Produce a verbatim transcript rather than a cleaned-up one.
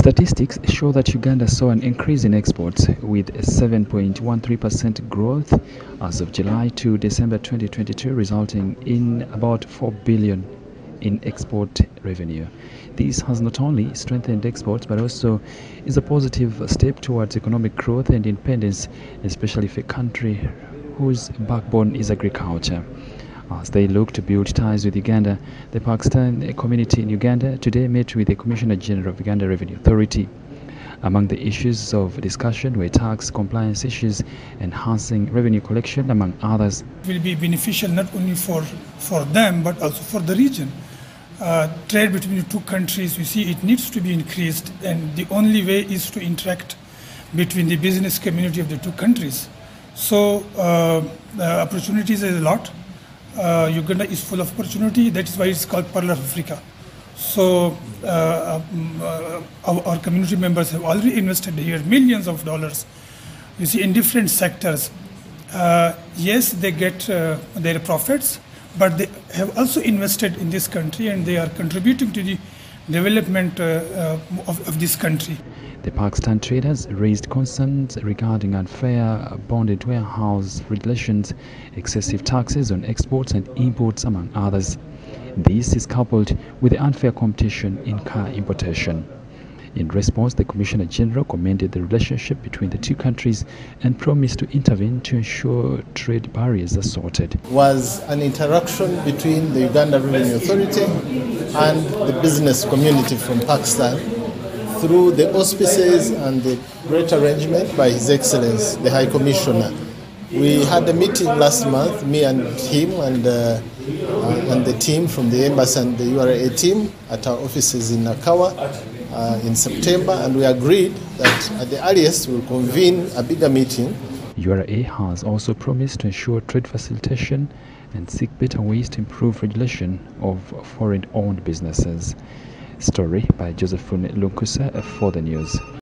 Statistics show that Uganda saw an increase in exports with a seven point one three percent growth as of July to December twenty twenty-two, resulting in about four billion dollars in export revenue. This has not only strengthened exports but also is a positive step towards economic growth and independence, especially for a country whose backbone is agriculture. As they look to build ties with Uganda, the Pakistan community in Uganda today met with the Commissioner General of Uganda Revenue Authority. Among the issues of discussion were tax compliance issues, enhancing revenue collection, among others. It will be beneficial not only for, for them but also for the region. Uh, trade between the two countries, we see it needs to be increased, and the only way is to interact between the business community of the two countries. So uh, the opportunities is a lot. Uh, Uganda is full of opportunity. That is why it's called Pearl of Africa. So uh, um, uh, our, our community members have already invested here millions of dollars. You see, in different sectors. Uh, yes, they get uh, their profits, but they have also invested in this country and they are contributing to the development uh, uh, of, of this country. The Pakistan traders raised concerns regarding unfair bonded warehouse regulations, excessive taxes on exports and imports, among others. This is coupled with the unfair competition in car importation. In response, the Commissioner General commended the relationship between the two countries and promised to intervene to ensure trade barriers are sorted. Was an interaction between the Uganda Revenue Authority and the business community from Pakistan through the auspices and the great arrangement by His Excellency, the High Commissioner. We had a meeting last month, me and him and, uh, uh, and the team from the Embassy and the U R A team at our offices in Nakawa. Uh, in September, and we agreed that at the earliest we'll convene a bigger meeting. U R A has also promised to ensure trade facilitation and seek better ways to improve regulation of foreign-owned businesses. Story by Josephine Lunkusa for the news.